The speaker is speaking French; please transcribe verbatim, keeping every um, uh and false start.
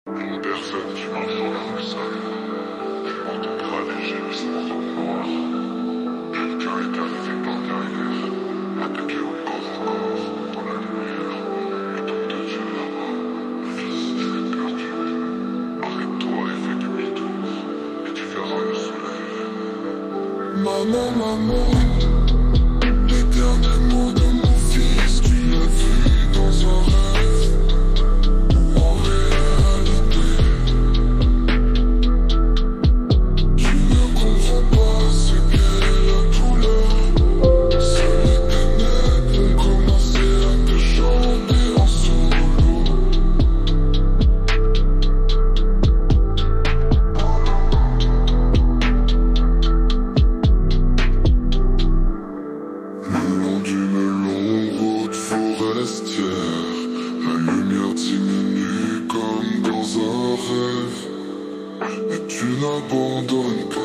Une personne qui marche sur la rue sale, tu m'entendras les gémissements dans le noir. Quelqu'un est arrivé par derrière, attaqué au corps à corps dans la lumière. Et donc de Dieu là-bas, fils, tu es perdu. Arrête-toi et fais du bidou, et tu verras le soleil. Maman, maman, les derniers mots de mon fils, tu l'as vu dans un rêve. En réalité, tu ne comprends pas ce qu'est la douleur. Seuls les ténèbres ont commencé à te chanter en solo. Le long d'une longue route forestière, la lumière diminue comme dans un rêve. Mais tu n'abandonnes pas.